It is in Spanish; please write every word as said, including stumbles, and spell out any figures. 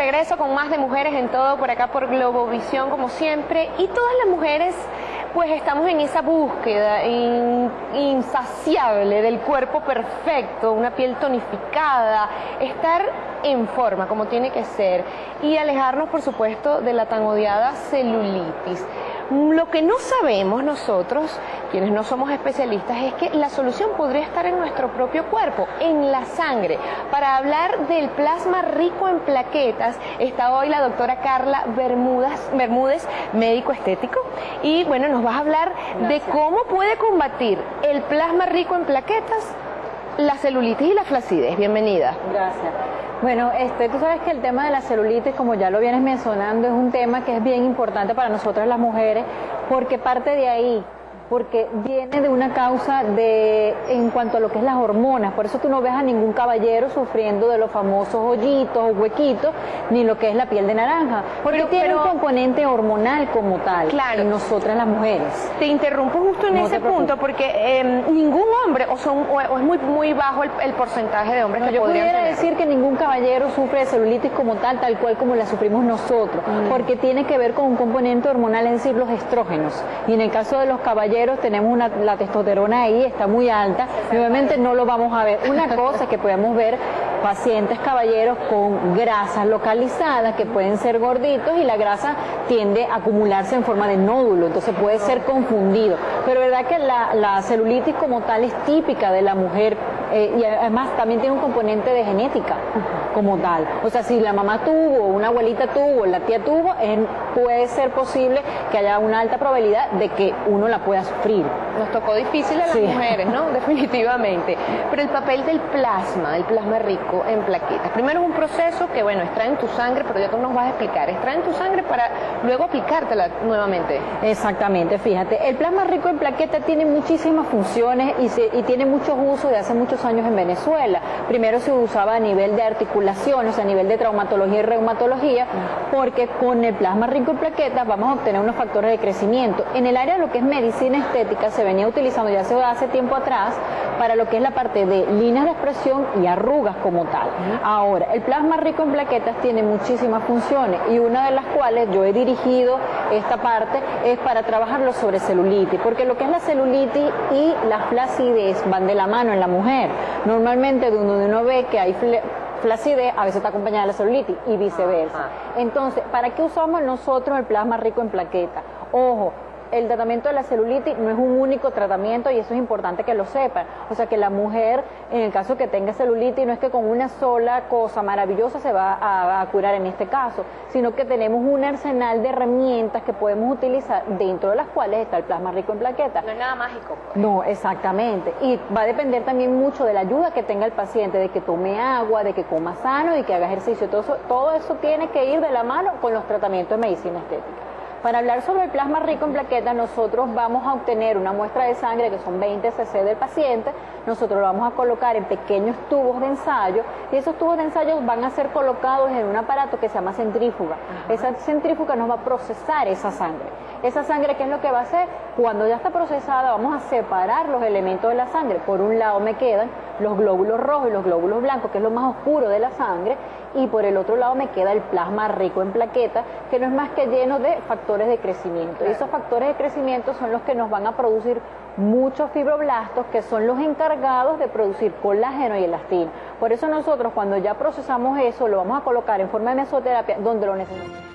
regreso con más de Mujeres en Todo por acá por Globovisión como siempre, y todas las mujeres pues estamos en esa búsqueda in, insaciable del cuerpo perfecto, una piel tonificada, estar en forma como tiene que ser y alejarnos por supuesto de la tan odiada celulitis. Lo que no sabemos nosotros, quienes no somos especialistas, es que la solución podría estar en nuestro propio cuerpo, en la sangre. Para hablar del plasma rico en plaquetas, está hoy la doctora Carla Bermúdez, Bermúdez, médico estético, y bueno, nos vas a hablar Gracias. de cómo puede combatir el plasma rico en plaquetas la celulitis y la flacidez. Bienvenida. Gracias. Bueno, este, tú sabes que el tema de la celulitis, como ya lo vienes mencionando, es un tema que es bien importante para nosotras las mujeres, porque parte de ahí, porque viene de una causa de en cuanto a lo que es las hormonas. Por eso tú no ves a ningún caballero sufriendo de los famosos hoyitos o huequitos, ni lo que es la piel de naranja, porque pero, tiene pero, un componente hormonal como tal, claro, en nosotras las mujeres. Te interrumpo justo en no ese punto, porque eh, ningún hombre, o, son, o es muy muy bajo el, el porcentaje de hombres no, que yo podrían pudiera tener. decir que ningún caballero sufre de celulitis como tal, tal cual como la sufrimos nosotros, mm. porque tiene que ver con un componente hormonal, es decir, los estrógenos. Y en el caso de los caballeros tenemos una, la testosterona ahí, está muy alta, y obviamente no lo vamos a ver. Una cosa es que podemos ver pacientes caballeros con grasas localizadas que pueden ser gorditos y la grasa tiende a acumularse en forma de nódulo, entonces puede ser confundido. Pero verdad que la, la celulitis como tal es típica de la mujer eh, y además también tiene un componente de genética como tal. O sea, si la mamá tuvo, una abuelita tuvo, la tía tuvo, es, puede ser posible que haya una alta probabilidad de que uno la pueda sufrir. Nos tocó difícil a las sí. mujeres, ¿no? Definitivamente. Pero el papel del plasma, el plasma rico en plaquetas. Primero es un proceso que, bueno, extraen tu sangre, pero ya tú nos vas a explicar. Extraen tu sangre para luego aplicártela nuevamente. Exactamente, fíjate. El plasma rico en plaquetas tiene muchísimas funciones y, se, y tiene muchos usos de hace muchos años en Venezuela. Primero se usaba a nivel de articulación, o sea, a nivel de traumatología y reumatología, porque con el plasma rico en plaquetas vamos a obtener unos factores de crecimiento. En el área de lo que es medicina estética se venía utilizando ya hace, hace tiempo atrás para lo que es la parte de líneas de expresión y arrugas como tal. Ahora, el plasma rico en plaquetas tiene muchísimas funciones y una de las cuales yo he dirigido esta parte es para trabajarlo sobre celulitis, porque lo que es la celulitis y la flacidez van de la mano en la mujer. Normalmente donde uno ve que hay flacidez, a veces está acompañada de la celulitis y viceversa. Entonces, ¿para qué usamos nosotros el plasma rico en plaquetas? Ojo, el tratamiento de la celulitis no es un único tratamiento y eso es importante que lo sepan. O sea que la mujer, en el caso que tenga celulitis, no es que con una sola cosa maravillosa se va a, a curar en este caso, sino que tenemos un arsenal de herramientas que podemos utilizar, dentro de las cuales está el plasma rico en plaquetas. No es nada mágico, pues. No, exactamente. Y va a depender también mucho de la ayuda que tenga el paciente, de que tome agua, de que coma sano y que haga ejercicio. Todo eso, todo eso tiene que ir de la mano con los tratamientos de medicina estética. Para hablar sobre el plasma rico en plaquetas, nosotros vamos a obtener una muestra de sangre que son veinte cc del paciente, nosotros lo vamos a colocar en pequeños tubos de ensayo y esos tubos de ensayo van a ser colocados en un aparato que se llama centrífuga. Ajá. Esa centrífuga nos va a procesar esa sangre. Esa sangre, ¿qué es lo que va a hacer? Cuando ya está procesada, vamos a separar los elementos de la sangre. Por un lado me quedan los glóbulos rojos y los glóbulos blancos, que es lo más oscuro de la sangre, y por el otro lado me queda el plasma rico en plaquetas, que no es más que lleno de factores de crecimiento. Claro. Y esos factores de crecimiento son los que nos van a producir muchos fibroblastos, que son los encargados de producir colágeno y elastina. Por eso nosotros, cuando ya procesamos eso, lo vamos a colocar en forma de mesoterapia, donde lo necesitamos.